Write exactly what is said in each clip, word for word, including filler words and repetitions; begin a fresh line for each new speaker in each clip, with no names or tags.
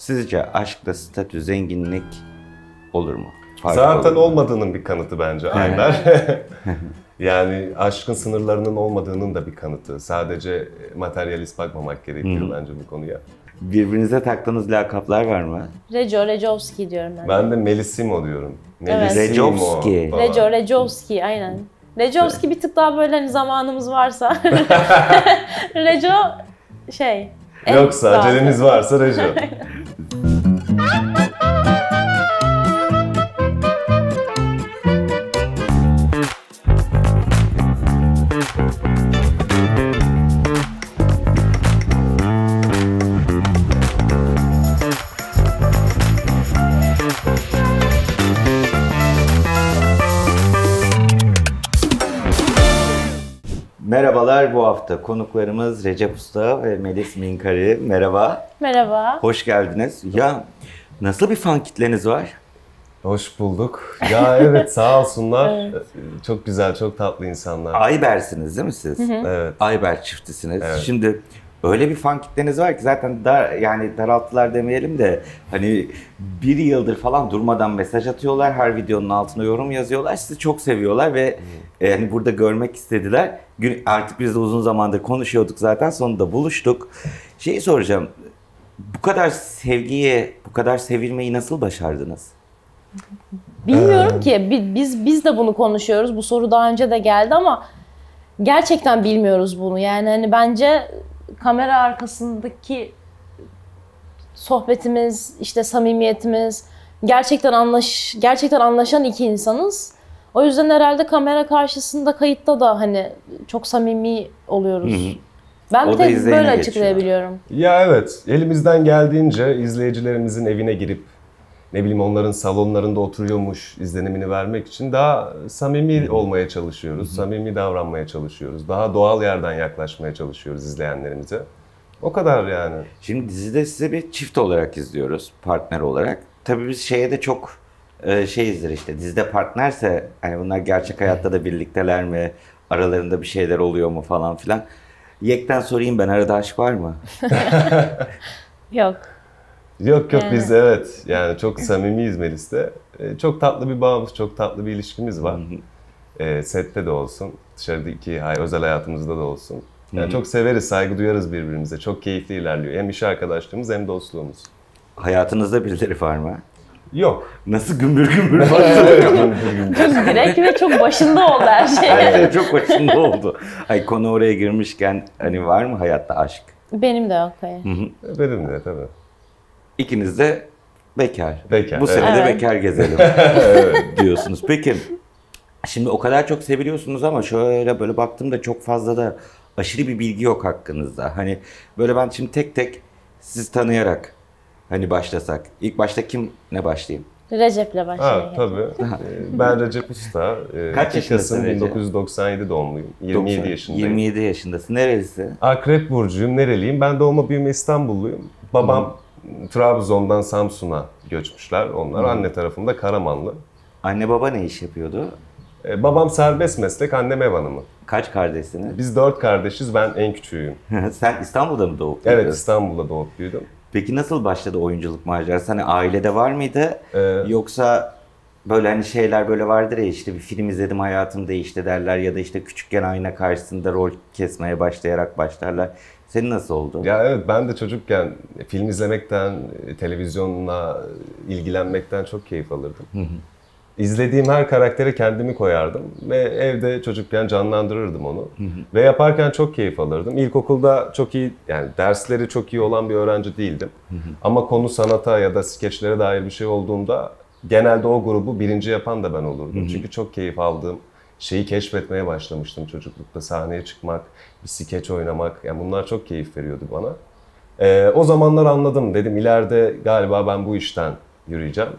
Sizce aşkta statü, zenginlik olur mu? Fark
Zaten
olur mu?
olmadığının bir kanıtı bence Ayber. Yani aşkın sınırlarının olmadığının da bir kanıtı. Sadece materyalist bakmamak gerekiyor Hı. bence bu konuya.
Birbirinize taktığınız lakaplar var mı?
Reco, Recovski diyorum ben.
Ben de Melisimo diyorum.
Evet.
Recovski.
Reco, Recovski aynen. Recovski bir tık daha böyle hani zamanımız varsa. Reco şey.
Yoksa acelemiz varsa Reco.
Merhabalar, bu hafta konuklarımız Recep Usta ve Melis Minkari. Merhaba.
Merhaba.
Hoş geldiniz. Ya nasıl bir fan kitleniz var?
Hoş bulduk. Ya evet sağ olsunlar.
Evet.
Çok güzel, çok tatlı insanlar.
Ayber'siniz değil mi siz?
Hı hı.
Evet.
Ayber çiftisiniz.
Evet.
Şimdi öyle bir fan kitleniz var ki zaten dar, yani daralttılar demeyelim de hani bir yıldır falan durmadan mesaj atıyorlar. Her videonun altına yorum yazıyorlar. Sizi çok seviyorlar ve hmm. yani burada görmek istediler. Artık biz de uzun zamandır konuşuyorduk zaten. Sonunda buluştuk. Şeyi soracağım. Bu kadar sevgiyi, bu kadar sevilmeyi nasıl başardınız?
Bilmiyorum ki. Biz biz de bunu konuşuyoruz. Bu soru daha önce de geldi ama gerçekten bilmiyoruz bunu. Yani hani bence kamera arkasındaki sohbetimiz, işte samimiyetimiz, gerçekten anlaş gerçekten anlaşan iki insanız. O yüzden herhalde kamera karşısında, kayıtta da hani çok samimi oluyoruz. Hı hı. Ben bir tek böyle açıklayabiliyorum.
Ya evet, elimizden geldiğince izleyicilerimizin evine girip ne bileyim onların salonlarında oturuyormuş izlenimini vermek için daha samimi Hı-hı. olmaya çalışıyoruz. Hı-hı. Samimi davranmaya çalışıyoruz. Daha doğal yerden yaklaşmaya çalışıyoruz izleyenlerimize. O kadar yani.
Şimdi dizide size bir çift olarak izliyoruz, partner olarak. Tabii biz şeye de çok e, şeyizdir işte, dizide partnerse hani bunlar gerçek hayatta da birlikteler mi, aralarında bir şeyler oluyor mu falan filan. Yekten sorayım ben, arada aşk var mı?
Yok.
Yok yok yani. Biz evet yani çok samimiyiz Melis'le. Ee, çok tatlı bir bağımız, çok tatlı bir ilişkimiz var. Ee, sette de olsun, dışarıdaki özel hayatımızda da olsun. Yani Hı-hı. çok severiz, saygı duyarız birbirimize. Çok keyifli ilerliyor. Hem iş arkadaşlığımız hem dostluğumuz.
Hayatınızda birileri var mı?
Yok.
Nasıl gümbür gümbür başladı?
Direkt ve çok başında oldu her şey.
Her şey çok başında oldu. Ay, konu oraya girmişken hani var mı hayatta aşk?
Benim de yok hayır.
Benim de tabii.
İkiniz de bekar.
Bekar.
Bu sene
evet.
de bekar gezelim diyorsunuz. Peki şimdi o kadar çok seviliyorsunuz ama şöyle böyle baktığımda çok fazla da aşırı bir bilgi yok hakkınızda. Hani böyle ben şimdi tek tek sizi tanıyarak hani başlasak. İlk başta kim ne başlayayım?
Recep'le başlayalım.
Ha, tabii. Ben Recep Usta.
Kaç yaşındasın Recep?
bin dokuz yüz doksan yedi doğumluyum. yirmi yedi yaşındayım.
yirmi yedi yaşındasın. Nerelisi?
Akrep burcuyum. Nereliyim? Ben doğma büyüme İstanbulluyum. Babam Hı. Trabzon'dan Samsun'a göçmüşler. Onlar Hı. anne tarafında Karamanlı.
Anne baba ne iş yapıyordu?
Ee, babam serbest meslek, annem ev hanımı.
Kaç kardeşsiniz?
Biz dört kardeşiz. Ben en küçüğüyüm.
Sen İstanbul'da mı doğup büyüdün?
Evet, İstanbul'da doğup büyüdüm.
Peki nasıl başladı oyunculuk macerası? Hani ailede var mıydı?
Ee,
Yoksa böyle hani şeyler böyle vardır ya, işte bir film izledim hayatım değişti derler ya da işte küçükken ayna karşısında rol kesmeye başlayarak başlarlar. Senin nasıl oldu?
Ya evet, ben de çocukken film izlemekten, televizyonla ilgilenmekten çok keyif alırdım. Hı hı. İzlediğim her karaktere kendimi koyardım ve evde çocukken canlandırırdım onu. Hı hı. Ve yaparken çok keyif alırdım. İlkokulda çok iyi, yani dersleri çok iyi olan bir öğrenci değildim. Hı hı. Ama konu sanata ya da skeçlere dair bir şey olduğunda genelde o grubu birinci yapan da ben olurdum. Hı hı. Çünkü çok keyif aldığım şeyi keşfetmeye başlamıştım çocuklukta. Sahneye çıkmak, bir skeç oynamak, yani bunlar çok keyif veriyordu bana. Ee, o zamanlar anladım, dedim ileride galiba ben bu işten yürüyeceğim.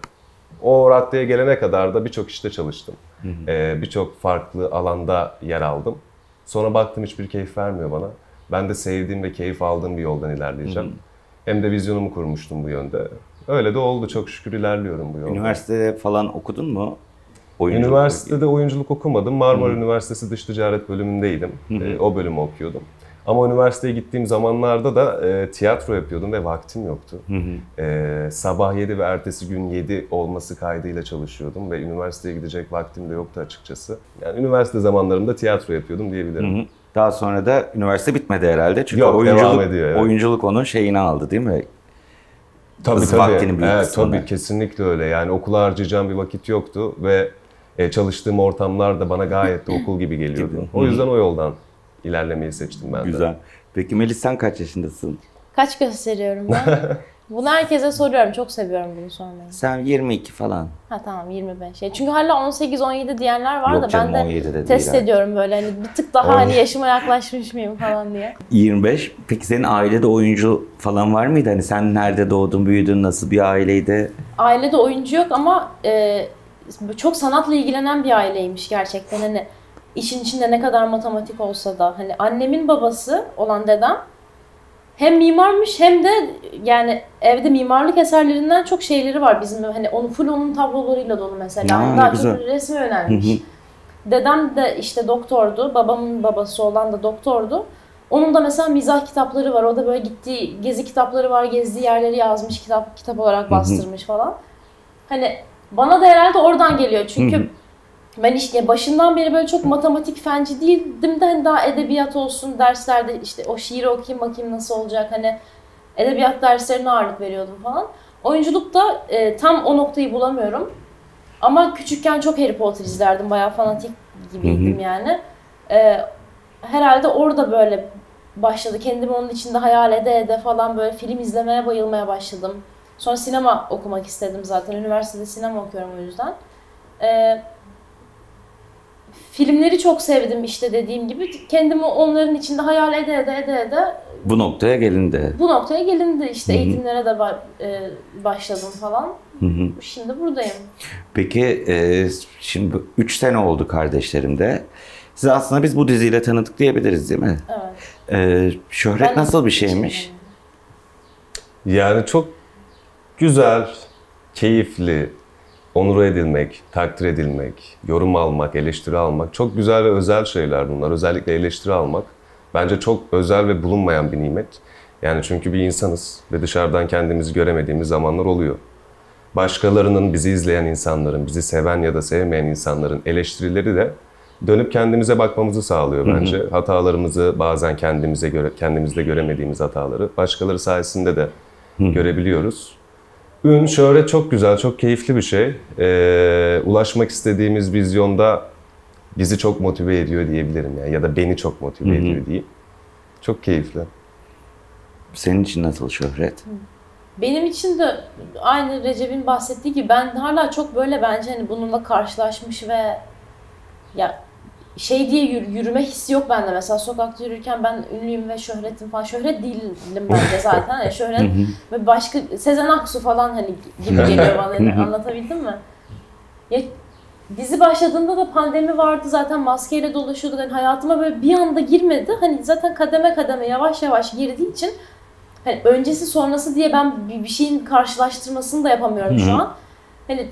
O raddeye gelene kadar da birçok işte çalıştım. Ee, birçok farklı alanda yer aldım. Sonra baktım hiçbir keyif vermiyor bana. Ben de sevdiğim ve keyif aldığım bir yoldan ilerleyeceğim. Hı hı. Hem de vizyonumu kurmuştum bu yönde. Öyle de oldu. Çok şükür ilerliyorum bu yolda.
Üniversitede falan okudun mu?
Oyunculuk Üniversitede gibi. oyunculuk okumadım. Marmara Hı. Üniversitesi Dış Ticaret bölümündeydim. Hı hı. Ee, o bölümü okuyordum. Ama üniversiteye gittiğim zamanlarda da e, tiyatro yapıyordum ve vaktim yoktu. Hı hı. E, sabah yedi ve ertesi gün yedi olması kaydıyla çalışıyordum ve üniversiteye gidecek vaktim de yoktu açıkçası. Yani üniversite zamanlarımda tiyatro yapıyordum diyebilirim. Hı hı.
Daha sonra da üniversite bitmedi herhalde. Çünkü
Yok,
oyunculuk,
devam ediyor, evet.
oyunculuk onun şeyini aldı değil mi?
Tabii
Hız
tabii.
vaktinin büyük
Evet,
kısmını.
tabii kesinlikle öyle. Yani okula harcayacağım bir vakit yoktu ve e, çalıştığım ortamlar da bana gayet de okul gibi geliyordu. O yüzden o yoldan ilerlemeyi seçtim ben de.
Güzel. Peki Melis sen kaç yaşındasın?
Kaç gösteriyorum ben? Bunu herkese soruyorum. Çok seviyorum bunu sormayı.
Sen yirmi iki falan.
Ha tamam yirmi beş. Ya çünkü hala on sekiz on yedi diyenler var
Yok
da
canım,
ben
on yedi de
de test
değil
ediyorum böyle hani bir tık daha hani yaşıma yaklaşmış mıyım falan diye.
yirmi beş. Peki senin ailede oyuncu falan var mıydı? Hani sen nerede doğdun, büyüdün, nasıl bir aileydi?
Ailede oyuncu yok ama e, çok sanatla ilgilenen bir aileymiş gerçekten. Hani işin içinde ne kadar matematik olsa da hani annemin babası olan dedem hem mimarmış hem de yani evde mimarlık eserlerinden çok şeyleri var bizim hani onu full onun tablolarıyla dolu mesela.
Aa,
Daha
güzel.
çok resme yönelmiş. Dedem de işte doktordu, babamın babası olan da doktordu. Onun da mesela mizah kitapları var. O da böyle gittiği gezi kitapları var, gezdiği yerleri yazmış, kitap kitap olarak bastırmış falan. Hani bana da herhalde oradan geliyor çünkü ben işte başından beri böyle çok matematik fenci değildim de hani daha edebiyat olsun derslerde işte o şiiri okuyayım bakayım nasıl olacak hani edebiyat derslerine ağırlık veriyordum falan. Oyunculukta e, tam o noktayı bulamıyorum. Ama küçükken çok Harry Potter izlerdim. Bayağı fanatik gibiydim hı hı. yani. E, herhalde orada böyle başladı. Kendimi onun içinde hayal ede ede falan böyle film izlemeye bayılmaya başladım. Sonra sinema okumak istedim zaten. Üniversitede sinema okuyorum o yüzden. E, filmleri çok sevdim işte dediğim gibi. Kendimi onların içinde hayal ede ede ede ede
bu noktaya gelindi.
Bu noktaya gelindi işte Hı-hı. eğitimlere de e, başladım falan. Hı-hı. Şimdi buradayım.
Peki e, şimdi üç sene oldu kardeşlerimde. Siz aslında biz bu diziyle tanıdık diyebiliriz değil mi?
Evet.
E, şöhret ben nasıl bir şeymiş?
Yani çok güzel, keyifli, onur edilmek, takdir edilmek, yorum almak, eleştiri almak çok güzel ve özel şeyler bunlar. Özellikle eleştiri almak bence çok özel ve bulunmayan bir nimet. Yani çünkü bir insanız ve dışarıdan kendimizi göremediğimiz zamanlar oluyor. Başkalarının, bizi izleyen insanların, bizi seven ya da sevmeyen insanların eleştirileri de dönüp kendimize bakmamızı sağlıyor bence. Hı hı. Hatalarımızı bazen kendimize göre, kendimizde göremediğimiz hataları başkaları sayesinde de hı. görebiliyoruz. Ün, şöhret çok güzel, çok keyifli bir şey. Ee, ulaşmak istediğimiz vizyonda bizi çok motive ediyor diyebilirim yani. Ya da beni çok motive Hı-hı. ediyor diyeyim. Çok keyifli.
Senin için nasıl şöhret?
Benim için de aynı Recep'in bahsettiği gibi ben hala çok böyle bence hani bununla karşılaşmış ve ya şey diye yürü, yürüme hissi yok bende. Mesela sokakta yürürken ben ünlüyüm ve şöhretim falan. Şöhret değilim bence zaten. Yani şöhret ve başka Sezen Aksu falan hani gibi geliyor bana. Yani anlatabildim mi? Ya dizi başladığında da pandemi vardı zaten maskeyle dolaşıyorduk. Yani hayatıma böyle bir anda girmedi. Hani zaten kademe kademe yavaş yavaş girdiği için hani öncesi sonrası diye ben bir şeyin karşılaştırmasını da yapamıyorum şu an. Hani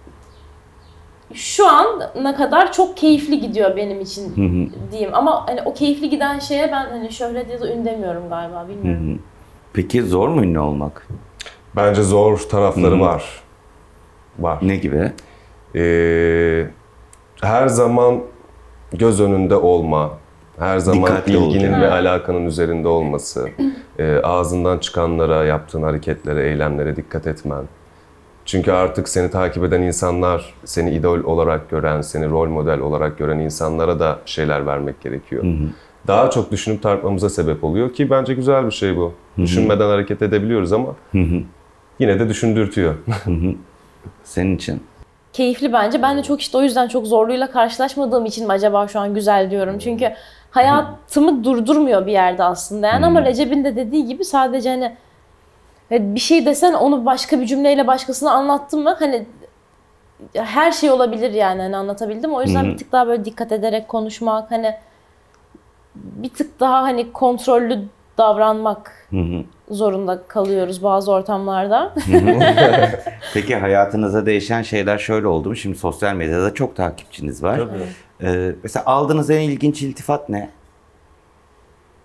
şu ana kadar çok keyifli gidiyor benim için hı hı. diyeyim. Ama hani o keyifli giden şeye ben hani şöhret ya da ün demiyorum galiba, bilmiyorum. Hı hı.
Peki zor mu ünlü olmak?
Bence zor tarafları hı hı. var. Var.
Ne gibi?
Ee, her zaman göz önünde olma, her zaman
Dikkatli
ilginin
olacağım.
ve alakanın üzerinde olması, e, ağzından çıkanlara, yaptığın hareketlere, eylemlere dikkat etmen. Çünkü artık seni takip eden insanlar, seni idol olarak gören, seni rol model olarak gören insanlara da şeyler vermek gerekiyor. Hı hı. Daha çok düşünüp tartmamıza sebep oluyor ki bence güzel bir şey bu. Hı hı. Düşünmeden hareket edebiliyoruz ama hı hı. yine de düşündürtüyor.
Hı hı. Senin için?
Keyifli bence. Ben de çok işte o yüzden çok zorluğuyla karşılaşmadığım için mi acaba şu an güzel diyorum. Çünkü hayatımı durdurmuyor bir yerde aslında. Yani ama Recep'in de dediği gibi sadece hani bir şey desen onu başka bir cümleyle başkasına anlattın mı hani her şey olabilir yani hani anlatabildim. O yüzden Hı-hı. bir tık daha böyle dikkat ederek konuşmak hani bir tık daha hani kontrollü davranmak Hı-hı. zorunda kalıyoruz bazı ortamlarda.
Peki hayatınıza değişen şeyler şöyle oldu mu? Şimdi sosyal medyada çok takipçiniz var. Ee, mesela aldığınız en ilginç iltifat ne?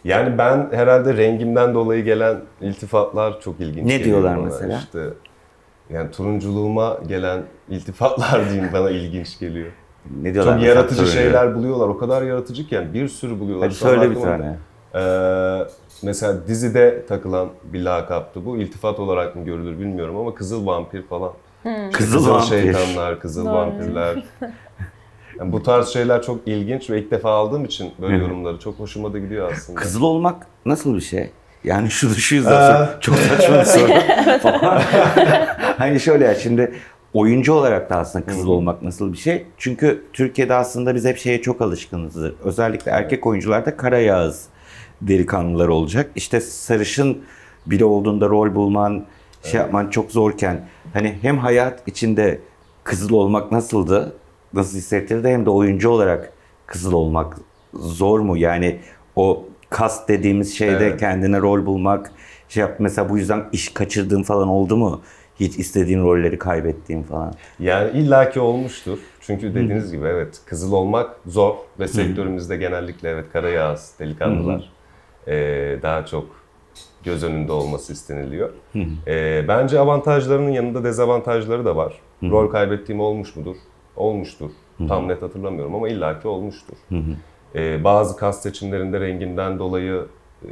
Yani ben herhalde rengimden dolayı gelen iltifatlar çok ilginç
Ne
geliyor
diyorlar
bana.
mesela?
İşte, yani turunculuğuma gelen iltifatlar diyeyim bana ilginç geliyor.
Ne diyorlar?
Çok
mesela
yaratıcı
turuncu?
şeyler buluyorlar. O kadar yaratıcı ki yani bir sürü buluyorlar.
Hadi
Şu an
söyle bir
aklıma-
tane.
Ee, mesela dizide takılan bir lakaptı bu. İltifat olarak mı görülür bilmiyorum ama kızıl vampir falan. İşte
Kızıl vampir.
şeytanlar, kızıl
Doğru.
vampirler. Yani bu tarz şeyler çok ilginç ve ilk defa aldığım için böyle yorumları çok hoşuma da gidiyor aslında.
Kızıl olmak nasıl bir şey? Yani şu şu yüzden sor- çok saçma bir soru. Ama hani şöyle ya, şimdi oyuncu olarak da aslında kızıl olmak nasıl bir şey? Çünkü Türkiye'de aslında biz hep şeye çok alışkınızdır. Özellikle erkek oyuncularda kara yağız delikanlılar olacak. İşte sarışın biri olduğunda rol bulman, şey yapman çok zorken hani hem hayat içinde kızıl olmak nasıldı? Nasıl hissettirdi, hem de oyuncu olarak kızıl olmak zor mu? Yani o kast dediğimiz şeyde
Evet.
kendine rol bulmak, şey yap, mesela bu yüzden iş kaçırdığın falan oldu mu? Hiç istediğin rolleri kaybettiğin falan.
Yani illaki olmuştur. Çünkü dediğiniz gibi evet kızıl olmak zor ve sektörümüzde genellikle evet kara yağız delikanlılar eee, daha çok göz önünde olması isteniliyor. Eee, bence avantajlarının yanında dezavantajları da var. Rol kaybettiğim olmuş mudur? Olmuştur. Tam net hatırlamıyorum ama illaki olmuştur. Eee, bazı kas seçimlerinde renginden dolayı eee,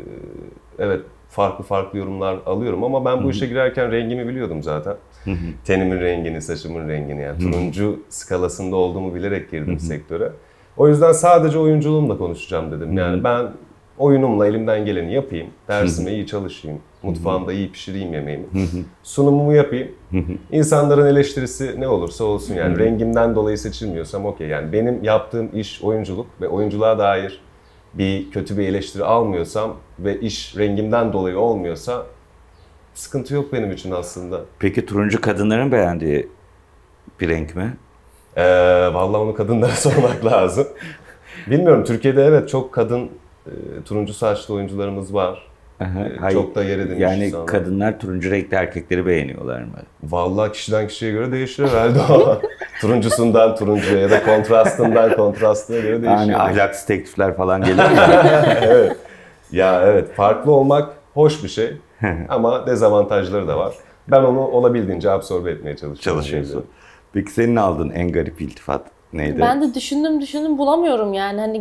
evet farklı farklı yorumlar alıyorum ama ben bu işe girerken rengimi biliyordum zaten. Tenimin rengini, saçımın rengini, yani turuncu skalasında olduğumu bilerek girdim sektöre. O yüzden sadece oyunculuğumla konuşacağım dedim. Yani ben oyunumla elimden geleni yapayım, dersime iyi çalışayım, mutfağımda iyi pişireyim yemeğimi, sunumumu yapayım. İnsanların eleştirisi ne olursa olsun, yani rengimden dolayı seçilmiyorsam okey. Yani benim yaptığım iş oyunculuk ve oyunculuğa dair bir kötü bir eleştiri almıyorsam ve iş rengimden dolayı olmuyorsa sıkıntı yok benim için aslında.
Peki turuncu kadınların beğendiği bir renk mi?
Ee, vallahi onu kadınlara sormak lazım. Bilmiyorum, Türkiye'de evet çok kadın e, turuncu saçlı oyuncularımız var.
Aha,
Ee,
hayır.
çok da yer edinmiş
Yani
insanlar.
kadınlar turuncu renkli erkekleri beğeniyorlar mı?
Vallahi kişiden kişiye göre değişir herhalde o. Turuncusundan turuncuya ya da kontrastından kontrastına göre değişiyor.
Yani ahlaksız teklifler falan geliyor mu?
Evet. Ya evet, farklı olmak hoş bir şey ama dezavantajları da var. Ben onu olabildiğince absorbe etmeye çalışıyorum.
Çalışıyorsun. Peki senin aldığın en garip iltifat neydi?
Ben de düşündüm düşündüm bulamıyorum yani hani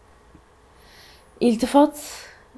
iltifat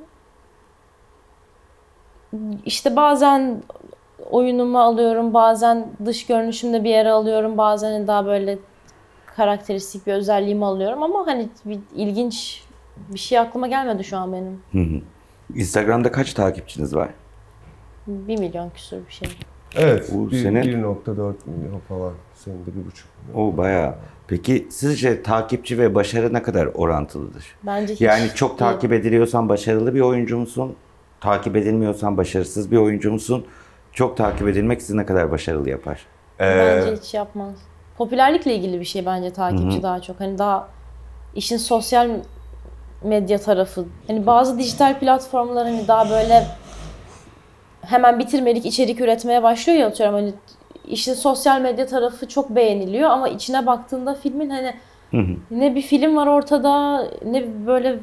işte bazen oyunuma alıyorum, bazen dış görünüşümde bir yere alıyorum, bazen daha böyle karakteristik bir özelliğimi alıyorum ama hani bir ilginç bir şey aklıma gelmedi şu an benim.
Hı hı. Instagram'da kaç takipçiniz var?
Bir milyon küsur bir şey.
Evet,
Bu
bir-
sene-
bir nokta dört milyon falan. Senin de bir buçuk milyon.
O bayağı. Peki sizce takipçi ve başarı ne kadar orantılıdır?
Bence hiç
Yani çok
değil.
takip ediliyorsan başarılı bir oyuncu musun? Takip edilmiyorsan başarısız bir oyuncu musun? Çok takip edilmek sizi ne kadar başarılı yapar?
Ee,
Bence hiç yapmaz. Popülerlikle ilgili bir şey bence takipçi daha çok. Hani daha işin sosyal medya tarafı. Hani bazı dijital platformlar hani daha böyle hemen bitirmelik içerik üretmeye başlıyor ya, atıyorum hani işin sosyal medya tarafı çok beğeniliyor ama içine baktığında filmin hani ne bir film var ortada, ne böyle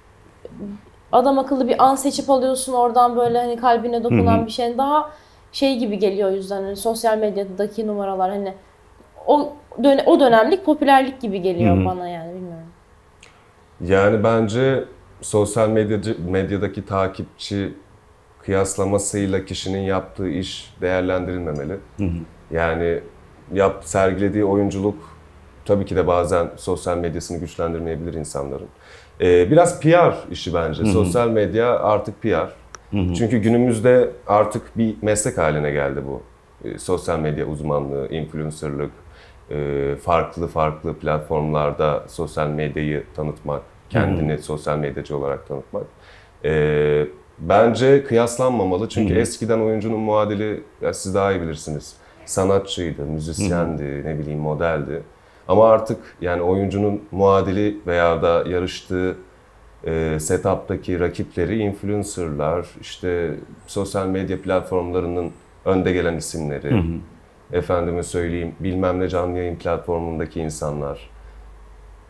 adam akıllı bir an seçip alıyorsun oradan böyle hani kalbine dokunan bir şey. Daha şey gibi geliyor, o yüzden hani sosyal medyadaki numaralar hani o dön o dönemlik popülerlik gibi geliyor bana, yani bilmiyorum.
Yani bence sosyal medyacı, medyadaki takipçi kıyaslamasıyla kişinin yaptığı iş değerlendirilmemeli. Yani yap, sergilediği oyunculuk tabii ki de bazen sosyal medyasını güçlendirmeyebilir insanların. Ee, biraz P R işi bence. Sosyal medya artık P R. Çünkü günümüzde artık bir meslek haline geldi bu. Ee, sosyal medya uzmanlığı, influencerlık, e, farklı farklı platformlarda sosyal medyayı tanıtmak, kendini sosyal medyacı olarak tanıtmak. Ee, bence kıyaslanmamalı. Çünkü eskiden oyuncunun muadili, ya siz daha iyi bilirsiniz, sanatçıydı, müzisyendi, ne bileyim modeldi. Ama artık yani oyuncunun muadili veya da yarıştığı e, setup'taki rakipleri influencerlar, işte sosyal medya platformlarının önde gelen isimleri, efendime söyleyeyim bilmem ne canlı yayın platformundaki insanlar.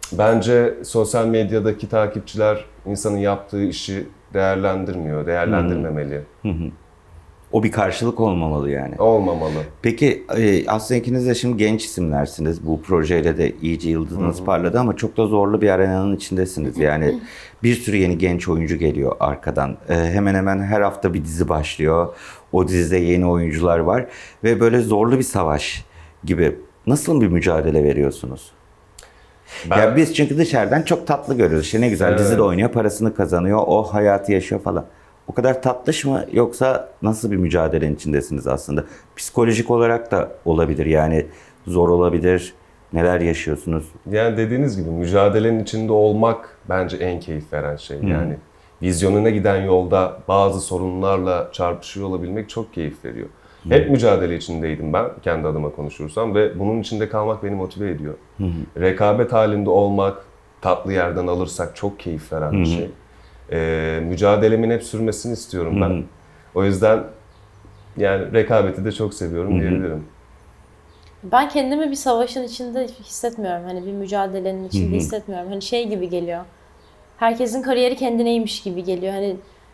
Bence sosyal medyadaki takipçiler insanın yaptığı işi değerlendirmiyor, değerlendirmemeli.
Hı hı. O bir karşılık olmamalı yani.
Olmamalı.
Peki e, aslında ikiniz de şimdi genç isimlersiniz. Bu projeyle de iyice yıldızınız parladı ama çok da zorlu bir arenanın içindesiniz. Yani bir sürü yeni genç oyuncu geliyor arkadan. E, hemen hemen her hafta bir dizi başlıyor. O dizide yeni oyuncular var ve böyle zorlu bir savaş gibi. Nasıl bir mücadele veriyorsunuz?
Ben...
Ya biz çünkü dışarıdan çok tatlı görüyoruz. İşte ne güzel, evet, dizide oynuyor, parasını kazanıyor, o hayatı yaşıyor falan. O kadar tatlış mı, yoksa nasıl bir mücadelenin içindesiniz aslında? Psikolojik olarak da olabilir, yani zor olabilir. Neler yaşıyorsunuz?
Yani dediğiniz gibi mücadelenin içinde olmak bence en keyif veren şey. Hmm. Yani vizyonuna giden yolda bazı sorunlarla çarpışıyor olabilmek çok keyif veriyor. Hmm. Hep mücadele içindeydim ben, kendi adıma konuşursam, ve bunun içinde kalmak beni motive ediyor. Hmm. Rekabet halinde olmak, tatlı yerden alırsak çok keyif veren hmm. bir şey. Ee, mücadelemin hep sürmesini istiyorum ben. Hı hı. O yüzden yani rekabeti de çok seviyorum, hı hı, diyebilirim.
Ben kendimi bir savaşın içinde hissetmiyorum. Hani bir mücadelenin içinde, hı hı, hissetmiyorum. Hani şey gibi geliyor. Herkesin kariyeri kendineymiş gibi geliyor. Hani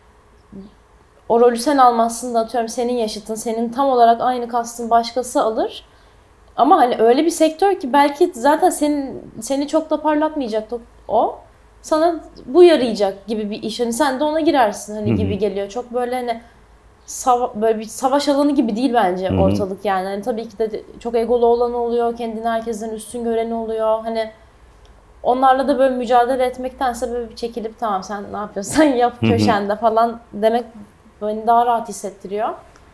o rolü sen almazsın da, atıyorum senin yaşıtın, senin tam olarak aynı kastın başkası alır. Ama hani öyle bir sektör ki belki zaten senin seni çok da parlatmayacak o. Sana bu yarayacak gibi bir iş. Hani sen de ona girersin hani, hı hı, gibi geliyor. Çok böyle hani sava- böyle bir savaş alanı gibi değil bence, hı hı, ortalık yani. Hani tabii ki de çok egolu olan oluyor, kendini herkesten üstün gören oluyor. Hani onlarla da böyle mücadele etmektense böyle bir çekilip tamam sen ne yapıyorsan yap köşende falan demek beni daha rahat hissettiriyor.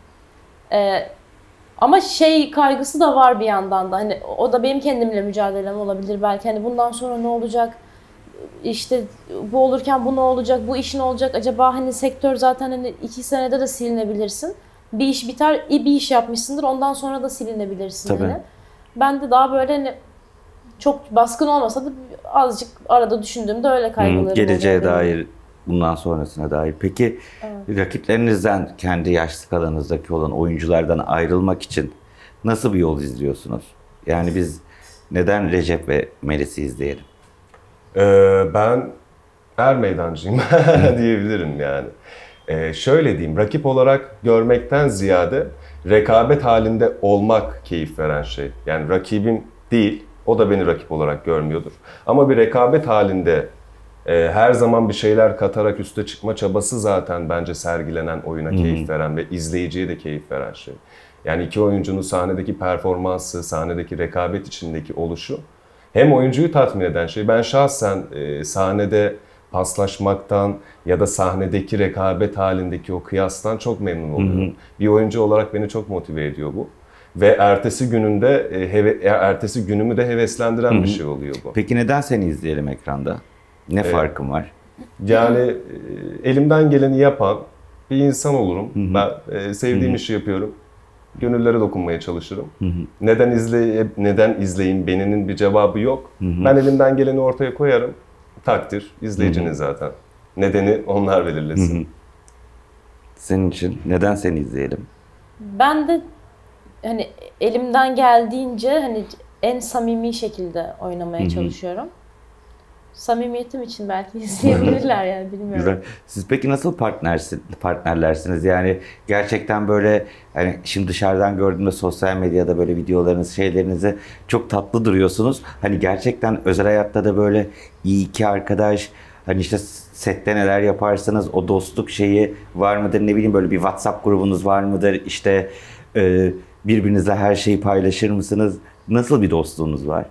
Ee, ama şey kaygısı da var bir yandan da. Hani o da benim kendimle mücadelem olabilir belki. Hani bundan sonra ne olacak? İşte bu olurken bu ne olacak, bu iş ne olacak acaba, hani sektör zaten hani iki senede de silinebilirsin. Bir iş biter, iyi bir iş yapmışsındır, ondan sonra da silinebilirsin. Tabii. Hani. Ben de daha böyle hani çok baskın olmasa da azıcık arada düşündüğümde öyle kaygılarım oluyor.
Geleceğe dair, bundan sonrasına dair. Peki evet, rakiplerinizden, kendi yaş skalanızdaki olan oyunculardan ayrılmak için nasıl bir yol izliyorsunuz? Yani biz neden Recep ve Melis'i izleyelim?
Ee, ben er meydancıyım diyebilirim yani. Ee, şöyle diyeyim, rakip olarak görmekten ziyade rekabet halinde olmak keyif veren şey. Yani rakibim değil, o da beni rakip olarak görmüyordur. Ama bir rekabet halinde e, her zaman bir şeyler katarak üste çıkma çabası zaten bence sergilenen oyuna Hı-hı. keyif veren ve izleyiciye de keyif veren şey. Yani iki oyuncunun sahnedeki performansı, sahnedeki rekabet içindeki oluşu hem oyuncuyu tatmin eden şey. Ben şahsen e, sahnede paslaşmaktan ya da sahnedeki rekabet halindeki o kıyastan çok memnun oluyorum. Hı hı. Bir oyuncu olarak beni çok motive ediyor bu. Ve ertesi gününde e, heve, ertesi günümü de heveslendiren, hı hı, bir şey oluyor bu.
Peki neden seni izleyelim ekranda? Ne evet. farkın var?
Yani e, elimden geleni yapan bir insan olurum. Hı hı. Ben e, sevdiğim, hı hı, işi yapıyorum. Gönüllere dokunmaya çalışırım. Hı hı. Neden izley neden izleyin beninin bir cevabı yok. Hı hı. Ben elimden geleni ortaya koyarım. Takdir izleyicinin, hı hı, zaten. Nedeni onlar belirlesin. Hı hı.
Senin için neden seni izleyelim?
Ben de hani elimden geldiğince hani en samimi şekilde oynamaya, hı hı, çalışıyorum. Samimiyetim için belki izleyebilirler yani, bilmiyorum.
Güzel. Siz peki nasıl partnersin, partnerlersiniz? Yani gerçekten böyle hani şimdi dışarıdan gördüğümde sosyal medyada böyle videolarınız, şeylerinizi çok tatlı duruyorsunuz. Hani gerçekten özel hayatta da böyle iyi iki arkadaş, hani işte sette neler yaparsınız, o dostluk şeyi var mıdır? Ne bileyim, böyle bir WhatsApp grubunuz var mıdır? İşte e, birbirinizle her şeyi paylaşır mısınız? Nasıl bir dostluğunuz var?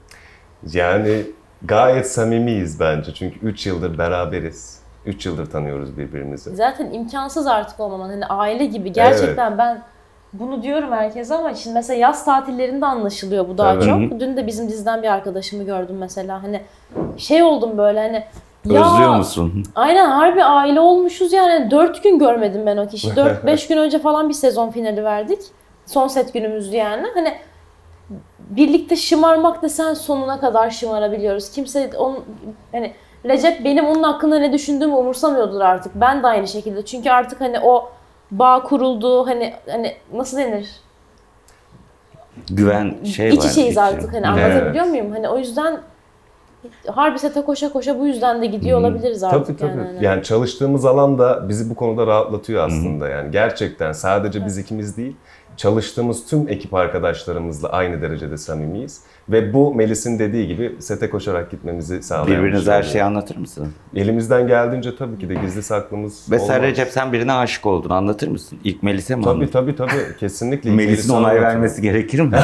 Yani gayet samimiyiz bence, çünkü üç yıldır beraberiz. üç yıldır tanıyoruz birbirimizi.
Zaten imkansız artık olmaman, hani aile gibi gerçekten, evet. Ben bunu diyorum herkese ama şimdi mesela yaz tatillerinde anlaşılıyor bu daha, evet, çok. Dün de bizim diziden bir arkadaşımı gördüm mesela, hani şey oldum böyle hani.
Ya, özlüyor musun?
Aynen, harbi aile olmuşuz yani. Dört gün görmedim ben o kişiyi. Dört beş gün önce falan bir sezon finali verdik. Son set günümüzdü yani. Hani birlikte şımarmak desen sonuna kadar şımarabiliyoruz. Kimse onun, hani Recep benim onun hakkında ne düşündüğümü umursamıyordur artık. Ben de aynı şekilde. Çünkü artık hani o bağ kuruldu. Hani hani nasıl denir?
Güven şey
İç
var.
içeyiz artık. Hani
evet.
Anlatabiliyor muyum? Hani o yüzden harbi sete koşa koşa bu yüzden de gidiyor olabiliriz artık.
Tabii tabii.
Yani.
Yani çalıştığımız alan da bizi bu konuda rahatlatıyor aslında. Yani gerçekten sadece biz ikimiz değil, çalıştığımız tüm ekip arkadaşlarımızla aynı derecede samimiyiz. Ve bu Melis'in dediği gibi sete koşarak gitmemizi sağlayan bir
Birbirinize
şey
her
oluyor.
şeyi anlatır mısın?
Elimizden geldiğince tabii ki de gizli saklımız
Mesela
olmaz.
Recep, sen birine aşık oldun, anlatır mısın? İlk Melis'e mi
Tabii
anlatır?
tabii tabii kesinlikle.
Melis'in onay
anlatıyor.
vermesi gerekir mi?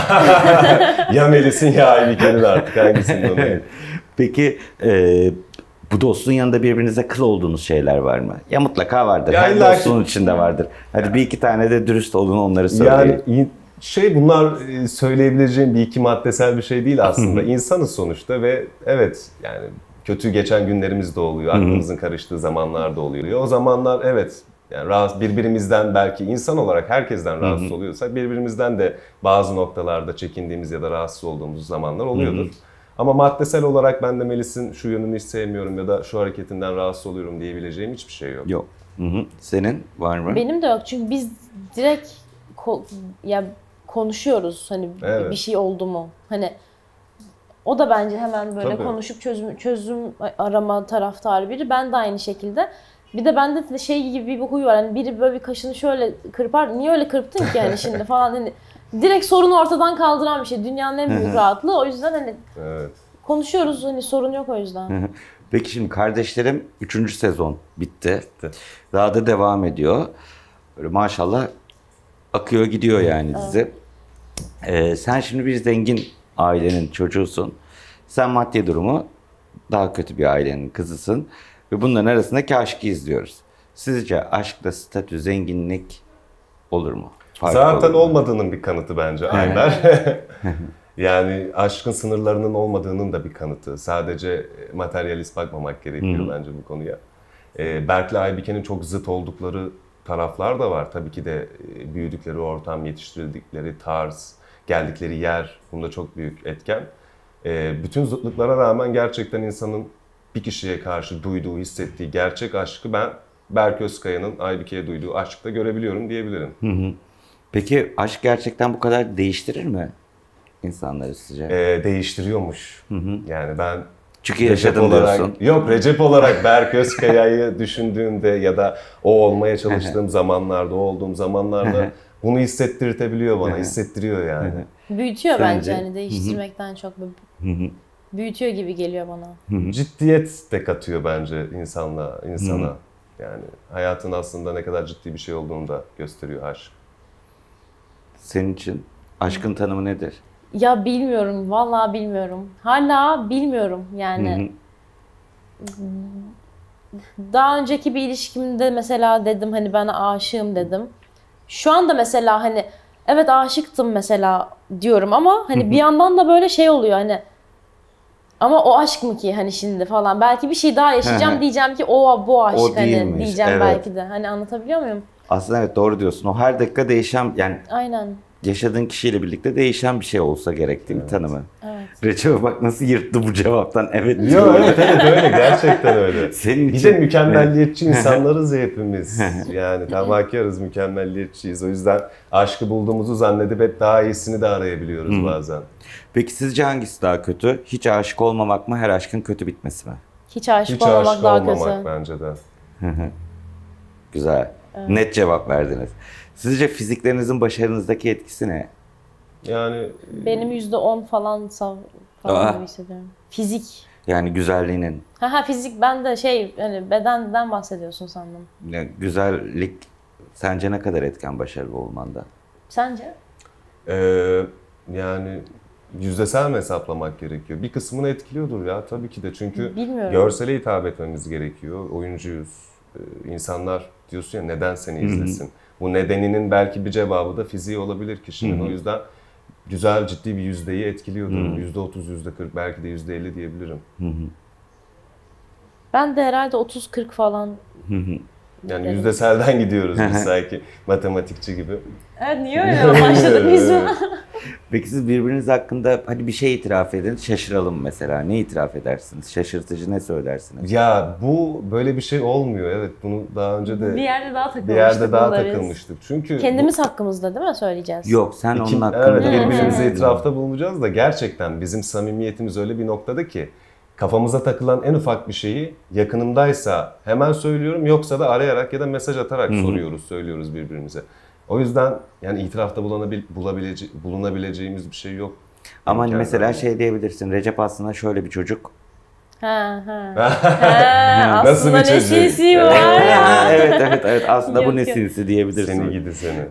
Ya Melis'in ya Aybike'nin artık hangisinin onayı.
Peki e, bu dostluğun yanında birbirinize kıl olduğunuz şeyler var mı? Ya mutlaka vardır.
Ya
Her
illa ki-
dostluğun içinde vardır. Hadi bir iki tane de dürüst olun, onları söyleyin.
Yani in- şey bunlar e, söyleyebileceğim bir iki maddesel bir şey değil aslında. İnsanız sonuçta ve evet yani kötü geçen günlerimiz de oluyor. Aklımızın karıştığı zamanlar da oluyor. O zamanlar evet yani rahatsız, birbirimizden belki insan olarak herkesten rahatsız oluyorsak birbirimizden de bazı noktalarda çekindiğimiz ya da rahatsız olduğumuz zamanlar oluyordur. Ama maddesel olarak ben de Melis'in şu yönünü hiç sevmiyorum ya da şu hareketinden rahatsız oluyorum diyebileceğim hiçbir şey yok.
Yok. Hı hı. Senin var mı?
Benim de yok çünkü biz direkt ko- ya konuşuyoruz hani
Evet.
bir şey oldu mu? Hani o da bence hemen böyle
Tabii.
konuşup çözüm çözüm arama taraftarı biri. Ben de aynı şekilde. Bir de bende de şey gibi bir huy var. Hani biri böyle bir kaşını şöyle kırpar. Niye öyle kırptın ki yani şimdi falan hani direkt sorunu ortadan kaldıran bir şey. Dünyanın en büyük rahatlığı. O yüzden hani
Evet.
konuşuyoruz hani sorun yok o yüzden.
Peki şimdi Kardeşlerim üçüncü sezon bitti. Daha da devam ediyor. Böyle maşallah akıyor gidiyor yani dizi. Ee, sen şimdi bir zengin ailenin çocuğusun. Sen maddi durumu daha kötü bir ailenin kızısın. Ve bunların arasındaki aşkı izliyoruz. Sizce aşkla statü, zenginlik olur mu? Farkı
Zaten
olur mu?
olmadığının bir kanıtı bence Ayber. Yani aşkın sınırlarının olmadığının da bir kanıtı. Sadece materyalist bakmamak gerekiyor bence bu konuya. Ee, Berk'le Aybike'nin çok zıt oldukları taraflar da var. Tabii ki de e, büyüdükleri ortam, yetiştirildikleri tarz, geldikleri yer bunda çok büyük etken. Ee, bütün zıtlıklara rağmen gerçekten insanın bir kişiye karşı duyduğu, hissettiği gerçek aşkı ben Berk Özkaya'nın Aybike'ye duyduğu aşkta görebiliyorum diyebilirim.
Peki aşk gerçekten bu kadar değiştirir mi insanları sizce?
Ee, değiştiriyormuş. Yani ben
Çünkü
Recep
yaşadım
olarak,
diyorsun.
yok Recep olarak Berk Özkaya'yı düşündüğümde ya da o olmaya çalıştığım zamanlarda, o olduğum zamanlarda bunu hissettirtebiliyor bana, hissettiriyor yani.
Büyütüyor
Sence?
bence hani değiştirmekten çok büyütüyor gibi geliyor bana.
Ciddiyet de katıyor bence insanla, insana. Yani hayatın aslında ne kadar ciddi bir şey olduğunu da gösteriyor aşk.
Senin için aşkın tanımı nedir?
Ya bilmiyorum, vallahi bilmiyorum. Hala bilmiyorum yani. Daha önceki bir ilişkimde mesela dedim hani ben aşığım dedim. Şu anda mesela hani evet aşıktım mesela diyorum ama hani bir yandan da böyle şey oluyor hani ama o aşk mı ki hani şimdi falan. Belki bir şey daha yaşayacağım diyeceğim ki o bu aşk
O
hani
değilmiş,
diyeceğim
evet.
belki de. Hani anlatabiliyor muyum?
Aslında evet, doğru diyorsun. O her dakika değişen, yani
Aynen.
yaşadığın kişiyle birlikte değişen bir şey olsa gerek değil mi tanımı?
Evet.
Reçebe bak nasıl yırttı bu cevaptan. Evet
Yok
diyor.
evet evet öyle gerçekten öyle.
Senin
Bir
için
de mükemmelliyetçi insanlarız ya hepimiz. Yani tavakarız, mükemmelliyetçiyiz. O yüzden aşkı bulduğumuzu zannedip hep daha iyisini de arayabiliyoruz bazen.
Peki sizce hangisi daha kötü? Hiç aşık olmamak mı, her aşkın kötü bitmesi mi?
Hiç aşık
Hiç
olmamak
aşık
daha
olmamak
kötü.
bence de.
Güzel. Net cevap verdiniz. Sizce fiziklerinizin başarınızdaki etkisi ne?
Yani
Benim yüzde on falan sav
Aa.
falan gibi hissediyorum. Fizik.
Yani güzelliğinin.
Ha ha fizik ben de şey hani bedenden bahsediyorsun sandım.
Yani güzellik sence ne kadar etken başarılı olmanda?
Sence?
Ee, yani yüzdesel mi hesaplamak gerekiyor? Bir kısmını etkiliyordur ya tabii ki de. Çünkü
Bilmiyorum.
görsele hitap etmemiz gerekiyor. Oyuncuyuz. Ee, insanlar diyorsun ya neden seni izlesin? Bu nedeninin belki bir cevabı da fiziği olabilir kişinin. O yüzden güzel ciddi bir yüzdeyi etkiliyordur. Yüzde otuz, yüzde kırk belki de yüzde elli diyebilirim.
Ben de herhalde otuz kırk falan.
Yani
derim.
yüzdeselden gidiyoruz biz sanki matematikçi gibi.
Evet niye öyle başladık biz?
Peki siz birbiriniz hakkında hadi bir şey itiraf edin, şaşıralım mesela. Ne itiraf edersiniz? Şaşırtıcı ne söylersiniz?
Ya bu böyle bir şey olmuyor. Evet bunu daha önce de
Bir yerde daha takılmıştık.
bir yerde daha
bunları.
takılmıştık. Çünkü
Kendimiz hakkımızda değil mi söyleyeceğiz?
Yok, sen
bu,
onun
kim,
hakkında.
evet, birbirimize
konuşuyorsun.
itirafta bulunacağız da gerçekten bizim samimiyetimiz öyle bir noktada ki kafamıza takılan en ufak bir şeyi yakınımdaysa hemen söylüyorum, yoksa da arayarak ya da mesaj atarak
Hı-hı.
soruyoruz, söylüyoruz birbirimize. O yüzden yani itirafta bulunabil, bulabilece, bulunabileceğimiz bir şey yok.
Ama
Yani
mesela
yani.
şey diyebilirsin, Recep aslında şöyle bir çocuk.
Ha ha. ha
Nasıl
aslında
bir çocuk?
ne sinsi var ya.
evet evet evet aslında
Yok,
bu ne
yok.
sinsi diyebilirsin.
Seni gidi seni.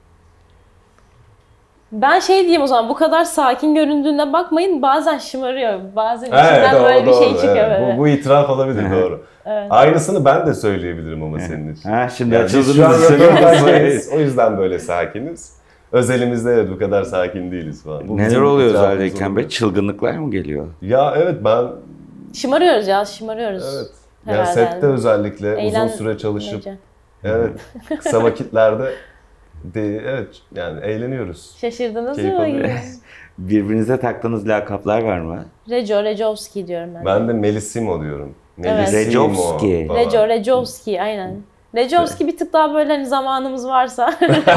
Ben şey diyeyim o zaman, bu kadar sakin göründüğüne bakmayın, bazen şımarıyor. Bazen
Evet,
içinden
doğru,
böyle bir şey
doğru,
çıkıyor.
evet.
böyle.
Bu, bu itiraf olabilir, doğru.
Evet.
Aynısını ben de söyleyebilirim ama senin için.
Ha şimdi
Yani biz
açıldınız.
şu an
söylüyor musun?
röportajdayız, o yüzden böyle sakiniz. Özelimizde evet bu kadar sakin değiliz falan. Bu
Neler
bizim
oluyor
itirafımız
özeldeyken be?
olabilir.
Çılgınlıklar mı geliyor?
Ya evet ben,
Şımarıyoruz ya, şımarıyoruz.
evet. Yani
Herhalde
sette
yani.
özellikle
Eğlen-
uzun süre çalışıp,
Nece.
evet, kısa vakitlerde de, evet yani eğleniyoruz.
Şaşırdınız
Keyif
mı?
alıyoruz.
Birbirinize taktığınız lakaplar var mı?
Reco, Recovski diyorum ben.
Ben de Melissimo diyorum.
Evet.
Melissimo
Recovski.
falan.
Reco, Recovski aynen. Recovski bir tık daha böyle hani zamanımız varsa.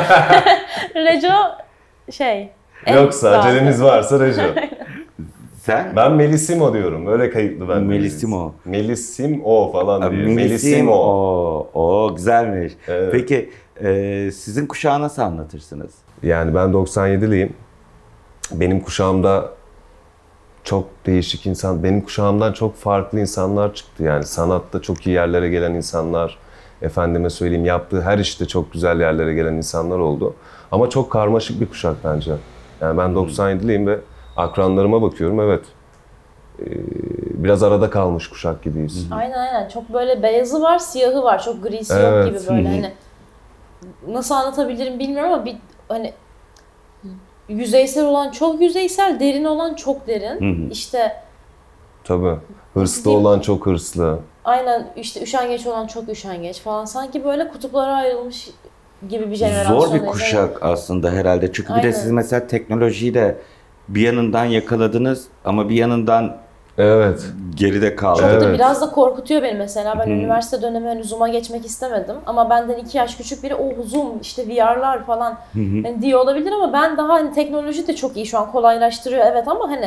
Reco şey. en
Yoksa
rahatı.
acelemiz varsa Reco.
Sen?
Ben Melissimo diyorum. Öyle kayıtlı ben.
Melissimo.
Melissimo falan
Ha,
diyor.
Melissimo.
Melissimo.
O, o güzelmiş.
Evet.
Peki e, sizin kuşağı nasıl anlatırsınız?
Yani ben doksan yediliyim. Benim kuşağımda çok değişik insan, benim kuşağımdan çok farklı insanlar çıktı. Yani sanatta çok iyi yerlere gelen insanlar, efendime söyleyeyim yaptığı her işte çok güzel yerlere gelen insanlar oldu. Ama çok karmaşık bir kuşak bence. Yani ben doksan yediliyim ve akranlarıma bakıyorum, evet. Ee, biraz arada kalmış kuşak gibiyiz.
Aynen aynen. Çok böyle beyazı var, siyahı var. Çok grisi yok
Evet.
gibi böyle
Hı hı.
hani. Nasıl anlatabilirim bilmiyorum ama bir hani yüzeysel olan çok yüzeysel, derin olan çok derin.
Hı hı.
İşte
Tabii. Hırslı
Değil mi?
olan çok hırslı.
aynen işte üşengeç olan çok üşengeç falan. Sanki böyle kutuplara ayrılmış gibi bir jenerasyon.
Zor bir kuşak aslında herhalde. Çünkü bir de
Aynen.
siz mesela teknolojiyi de bir yanından yakaladınız ama bir yanından
Evet.
geride kaldı.
Çok da
Evet.
biraz da korkutuyor beni mesela. Ben
Hı.
üniversite dönemi hani Zoom'a geçmek istemedim. Ama benden iki yaş küçük biri o Zoom işte V R'lar falan hani diye olabilir ama ben daha hani teknoloji de çok iyi şu an kolaylaştırıyor evet ama hani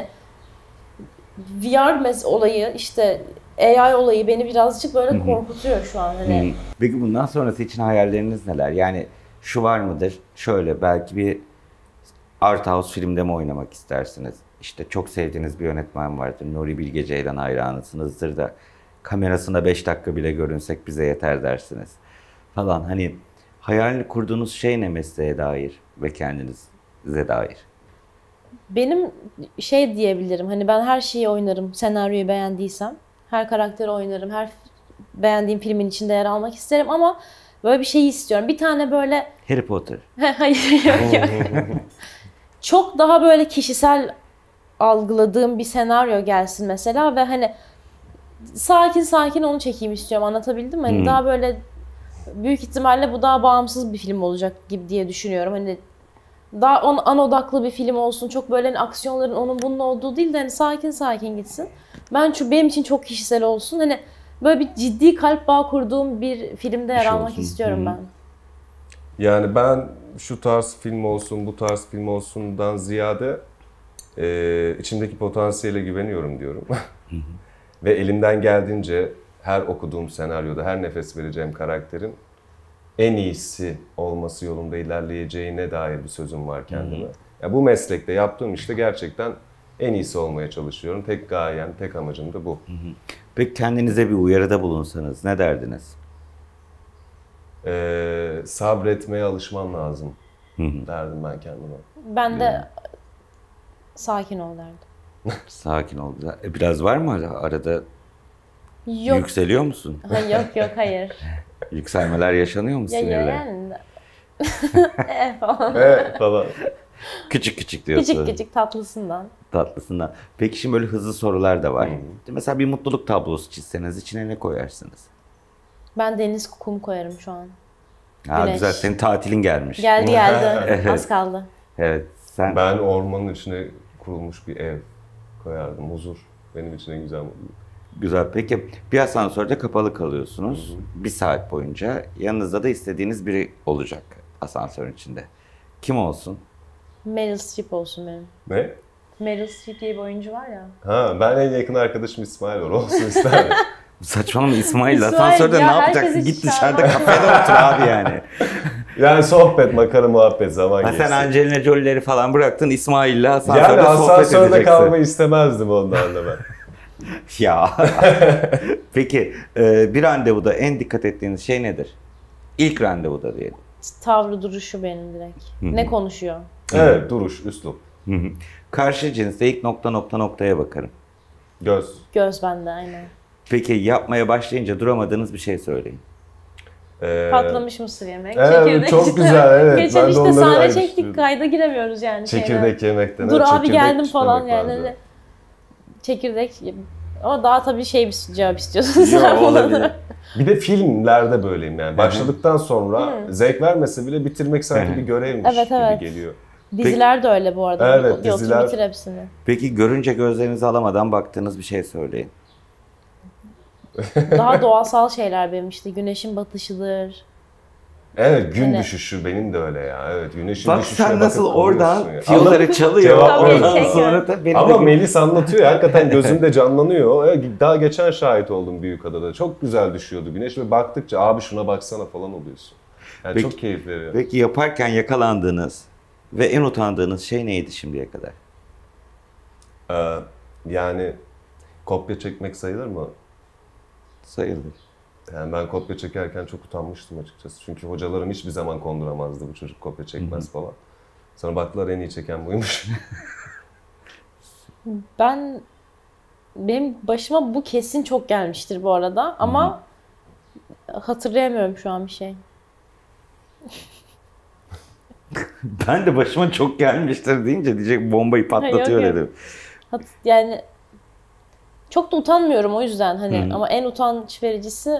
V R mes- olayı işte A I olayı beni birazcık böyle korkutuyor şu an hani.
Hı. Peki bundan sonrası için hayalleriniz neler? Yani şu var mıdır? Şöyle belki bir art house filmde mi oynamak istersiniz? İşte çok sevdiğiniz bir yönetmen vardır. Nuri Bilge Ceylan hayranısınızdır da kamerasında beş dakika bile görünsek bize yeter dersiniz. Falan hani hayalini kurduğunuz şey ne mesleğe dair ve kendinize dair?
Benim şey diyebilirim hani ben her şeyi oynarım senaryoyu beğendiysem. Her karakteri oynarım. Her beğendiğim filmin içinde yer almak isterim ama böyle bir şey istiyorum. Bir tane böyle
Harry Potter.
hayır yok yok. Çok daha böyle kişisel algıladığım bir senaryo gelsin mesela ve hani sakin sakin onu çekeyim istiyorum. Anlatabildim mi? Hani
Hmm.
daha böyle büyük ihtimalle bu daha bağımsız bir film olacak gibi diye düşünüyorum. Hani daha on, an odaklı bir film olsun. Çok böyle hani aksiyonların onun bunun olduğu değil de hani sakin sakin gitsin. Ben şu benim için çok kişisel olsun. Hani böyle bir ciddi kalp bağı kurduğum bir filmde yer
şey
almak
olsun.
istiyorum
Hı.
ben.
Yani ben şu tarz film olsun, bu tarz film olsundan ziyade e, içimdeki potansiyele güveniyorum diyorum. Ve elimden geldiğince her okuduğum senaryoda, her nefes vereceğim karakterin en iyisi olması yolunda ilerleyeceğine dair bir sözüm var kendime. Ya bu meslekte yaptığım işte gerçekten en iyisi olmaya çalışıyorum. Tek gayem, tek amacım da bu.
Peki kendinize bir uyarıda bulunsanız ne derdiniz?
Ee, sabretmeye alışman lazım derdim ben kendime.
Ben de sakin ol derdim.
Sakin ol. E, Biraz var mı ara- arada?
Yok.
Yükseliyor musun?
Ha, yok yok hayır.
Yükselmeler yaşanıyor mu
Ya, ya
sinirle?
yani. e falan.
Evet falan.
Küçük küçük diyorsun.
Küçük küçük tatlısından.
Tatlısından. Peki şimdi böyle hızlı sorular da var. Mesela bir mutluluk tablosu çizseniz içine ne koyarsınız?
Ben deniz kum koyarım şu an.
Ha
Güneş.
güzel, senin tatilin gelmiş.
Geldi geldi.
Evet.
Az kaldı.
Evet, sen
Ben ormanın içine kurulmuş bir ev koyardım. Huzur. Benim için en güzel mutluluk.
güzel. Peki bir asansörde kapalı kalıyorsunuz. Bir saat boyunca yanınızda da istediğiniz biri olacak asansörün içinde. Kim olsun?
Meryl Streep olsun benim.
Ne?
Meryl Streep diye bir oyuncu var ya.
Ha, ben en yakın arkadaşım İsmail var. Olsun isterim.
Saçmalama İsmail.
İsmail
Asansörde
ya,
ne
herkesi
yapacaksın? Git
çağırma.
dışarıda kafede otur abi yani.
Yani sohbet, makara muhabbet zaman
Ha,
geçti.
sen Angelina Jolie'leri falan bıraktın İsmail'le asansörde
Yani
sohbet
asansörde
edeceksin.
kalmayı istemezdim onlarla ben.
Ya. Peki e, bir randevuda en dikkat ettiğiniz şey nedir? İlk randevuda diyelim.
Tavrı duruşu benim direkt. Ne konuşuyor?
Evet, duruş, üslup,
Hı hı. Karşı cinste ilk nokta nokta noktaya bakarım.
göz.
Göz bende aynen.
Peki yapmaya başlayınca duramadığınız bir şey söyleyin.
Ee,
Patlamış mısır yemek.
Evet,
çekirdek
çok
işte.
güzel, evet.
Geçen
Ben de
işte
onları
sahne
aynı
çektik,
düşünüyordum.
kayda giremiyoruz yani.
Çekirdek
şeyden.
yemekten.
Dur
evet,
abi
çekirdek
geldim falan
çitlemek
yani.
vardı.
Hani çekirdek. Ama daha tabii şey bir cevap istiyorsunuz.
Yok olabilir.
Bir de filmlerde böyleyim yani. Başladıktan sonra zevk vermese bile bitirmek sanki bir görevmiş
Evet,
gibi
evet.
geliyor.
Diziler de öyle bu arada.
Evet,
Bir otur
diziler-
bitir hepsini.
Peki görünce gözlerinizi alamadan baktığınız bir şey söyleyin.
Daha doğasal şeyler benim işte. Güneşin batışıdır.
Evet, gün
Hani-
düşüşü benim de öyle ya. Evet, güneşin
Bak
düşüşüne
sen nasıl
bakıp
oradan
kalıyorsun ya.
tiyoları çalıyor.
Cevap
Ondan
oradan.
sonra da benim
Ama
de-
Melis anlatıyor ya, hakikaten gözümde canlanıyor. Evet, daha geçen şahit oldum Büyükada'da. Çok güzel düşüyordu güneş ve baktıkça abi şuna baksana falan oluyorsun. Yani
Peki-
çok keyif veriyor.
Peki yaparken yakalandığınız ve en utandığınız şey neydi şimdiye kadar?
Ee, yani kopya çekmek sayılır mı?
Sayılır.
Yani ben kopya çekerken çok utanmıştım açıkçası. Çünkü hocalarım hiçbir zaman konduramazdı bu çocuk kopya çekmez falan. Sonra baktılar en iyi çeken buymuş.
Ben benim başıma bu kesin çok gelmiştir bu arada ama hatırlayamıyorum şu an bir şey.
Ben de başıma çok gelmiştir deyince diyecek bombayı patlatıyor
yok.
dedim.
Hat yani çok da utanmıyorum o yüzden hani
Hı hı.
ama en utanç vericisi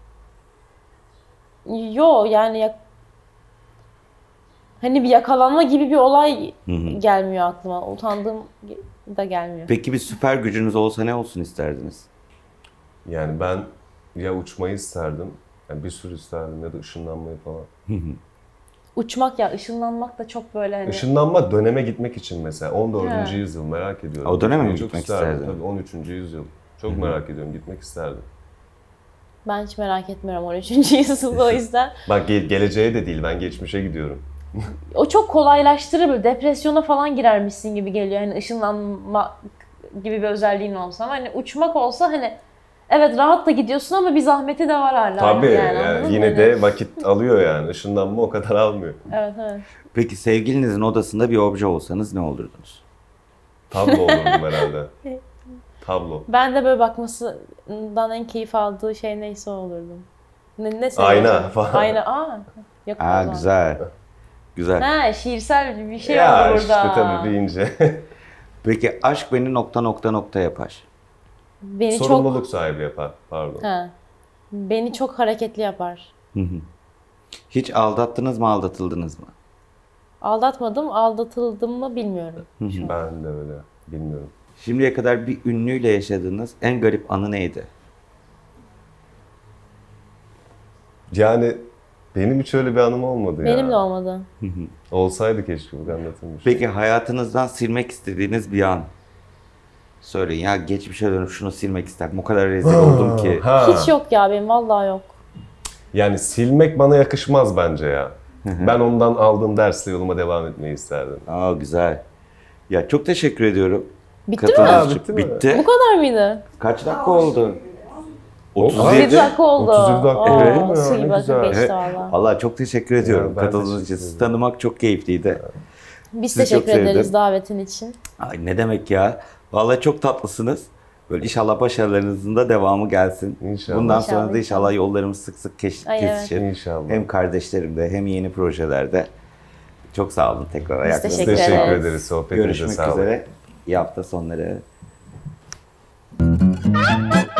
yo yani yak- hani bir yakalanma gibi bir olay
Hı hı.
gelmiyor aklıma. Utandığım da gelmiyor.
Peki bir süper gücünüz olsa ne olsun isterdiniz?
Yani ben ya uçmayı isterdim, yani bir sürü isterdim ya da ışınlanmayı falan.
Uçmak ya ışınlanmak da çok böyle hani
Işınlanma döneme gitmek için mesela on dördüncü
He.
yüzyıl merak ediyorum.
O döneme mi
Çok
gitmek
isterdim.
isterdin?
Tabii on üçüncü yüzyıl. Çok merak ediyorum, gitmek isterdim.
ben hiç merak etmiyorum on üçüncü yüzyılda o yüzden.
Bak ge- geleceğe de değil, ben geçmişe gidiyorum.
O çok kolaylaştırır böyle depresyona falan girermişsin gibi geliyor. Hani ışınlanma gibi bir özelliğin olsa ama hani uçmak olsa hani evet rahat da gidiyorsun ama bir zahmeti de var hala.
Tabii
yani,
yani,
anladın mı?
yine
Hani-
de vakit alıyor yani. Işınlanma o kadar almıyor.
Evet evet.
Peki sevgilinizin odasında bir obje olsanız ne olurdunuz?
Tablo olurdum herhalde. Tablo.
Ben de böyle bakmasından en keyif aldığı şey neyse o olurdum. Ne, ne seviyorsun?
Ayna falan.
Ayna. Aa. Yok
Aa
vallahi.
güzel. Güzel.
Ha şiirsel bir şey
ya
oldu
işte
burada.
tabii deyince.
Peki aşk beni nokta nokta nokta yapar.
Beni çok
Sorumluluk sahibi yapar. Pardon.
ha, beni çok hareketli yapar.
Hiç aldattınız mı, aldatıldınız mı?
Aldatmadım, aldatıldım mı bilmiyorum. şu an.
Ben de öyle. Bilmiyorum.
Şimdiye kadar bir ünlüyle yaşadığınız en garip anı neydi?
Yani benim hiç öyle bir anım olmadı ya.
Benim de olmadı.
Olsaydı keşke bu anlatılmış.
Peki hayatınızdan silmek istediğiniz bir an? Söyleyin ya, geçmişe dönüp şunu silmek isterdim. O kadar rezil oldum ki.
Ha.
Hiç yok ya benim vallahi yok.
Yani silmek bana yakışmaz bence ya. Ben ondan aldığım dersle yoluma devam etmeyi isterdim.
Aa güzel. Ya çok teşekkür ediyorum.
Bitti mi?
Katıldığınız
Ha,
için.
bitti mi?
Bitti.
Bu kadar mıydı?
Kaç dakika oldu?
otuz
otuz
yedi.
yedi dakika oldu.
otuz yedi dakika
Oo,
oldu mu ya?
su
Ne
gibi
güzel.
geçti
Evet.
valla.
Allah çok teşekkür ediyorum
Ya, ben
katıldığınız için.
teşekkür
Sizi
ederim.
tanımak çok keyifliydi.
Biz
Sizi çok
teşekkür ederiz
sevdim.
davetin için.
Ay ne demek ya. Vallahi çok tatlısınız. Böyle inşallah başarılarınızın da devamı gelsin.
İnşallah.
Bundan
İnşallah,
sonra da inşallah
inşallah.
yollarımız sık sık keş-
Ay, evet.
kesişir.
İnşallah.
Hem kardeşlerimde hem yeni projelerde. Çok sağ olun tekrar ayaklarınızda.
teşekkür
Teşekkür
ederiz.
ederiz. Sohbetinize
Görüşmek
sağ olun.
üzere. İyi hafta sonları.